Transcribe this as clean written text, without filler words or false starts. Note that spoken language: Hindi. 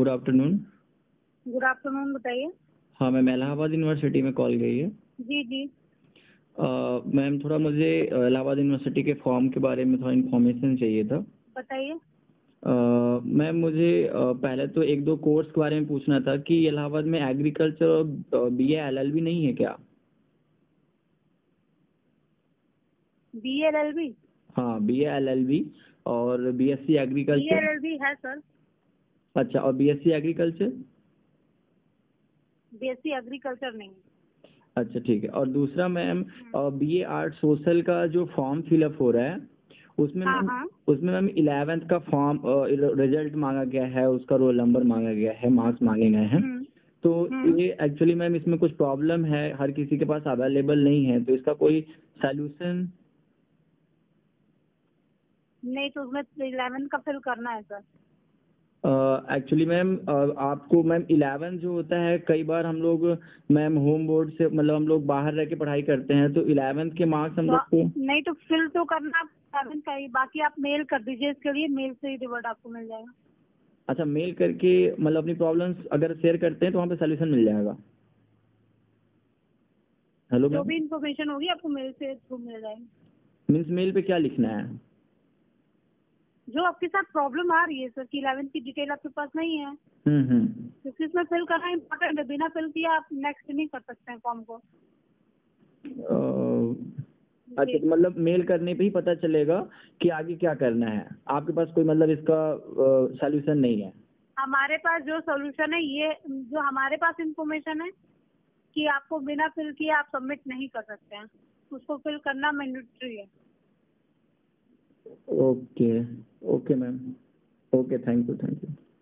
Good afternoon. गुड आफ्टरनून, बताइए। हाँ मैम, इलाहाबाद यूनिवर्सिटी में कॉल गई है। जी जी। मैम थोड़ा मुझे इलाहाबाद यूनिवर्सिटी के फॉर्म के बारे में थोड़ा इन्फॉर्मेशन चाहिए था। बताइए। मैम मुझे पहले तो एक दो कोर्स के बारे में पूछना था कि इलाहाबाद में एग्रीकल्चर और BA LLB नहीं है क्या? BLLB? हाँ, BA LLB और BSc एग्रीकल्चर। BLLB है सर। अच्छा, और BSc एग्रीकल्चर? BSc एग्रीकल्चर नहीं। अच्छा ठीक है। और दूसरा मैम, BA आर्ट सोशल का जो फॉर्म फिलअप हो रहा है उसमें हाँ। उसमें मैम 11th का फॉर्म रिजल्ट मांगा गया है, उसका रोल नंबर मांगा गया है, मार्क्स मांगे गए हैं। तो ये एक्चुअली मैम इसमें कुछ प्रॉब्लम है, हर किसी के पास अवेलेबल नहीं है, तो इसका कोई सॉल्यूशन? नहीं, तो उसमें 11 का फिल करना है सर। एक्चुअली मैम आपको मैम 11 जो होता है, कई बार हम लोग मैम होम बोर्ड से मतलब हम लोग बाहर रह के पढ़ाई करते हैं, तो 11th के मार्क्स हम लोग को नहीं, तो फिल तो करना 11 का ही, बाकी आप मेल कर दीजिए इसके लिए, मेल से ही रिवर्ट आपको मिल जाएगा। अच्छा, मेल करके मतलब अपनी प्रॉब्लम्स अगर शेयर करते हैं तो वहाँ पे सोल्यूशन मिल जाएगा? हेलो जो मैम, भी इन्फॉर्मेशन होगी आपको मेल से थ्रू मिल जाएगी। मीन्स मेल पे क्या लिखना है? जो आपके साथ प्रॉब्लम आ रही है सर कि 11 की डिटेल आपके पास नहीं है, क्योंकि इसमें फिल करना इम्पोर्टेंट है, बिना फिल किया आप नेक्स्ट नहीं कर सकते हैं फॉर्म को। अच्छा, तो मतलब मेल करने पे ही पता चलेगा कि आगे क्या करना है, आपके पास कोई मतलब इसका सॉल्यूशन नहीं है? हमारे पास जो सोल्यूशन है, ये जो हमारे पास इंफॉर्मेशन है कि आपको बिना फिल किए आप सबमिट नहीं कर सकते हैं, उसको फिल करना मैंडेटरी है। Okay okay ma'am, okay, thank you.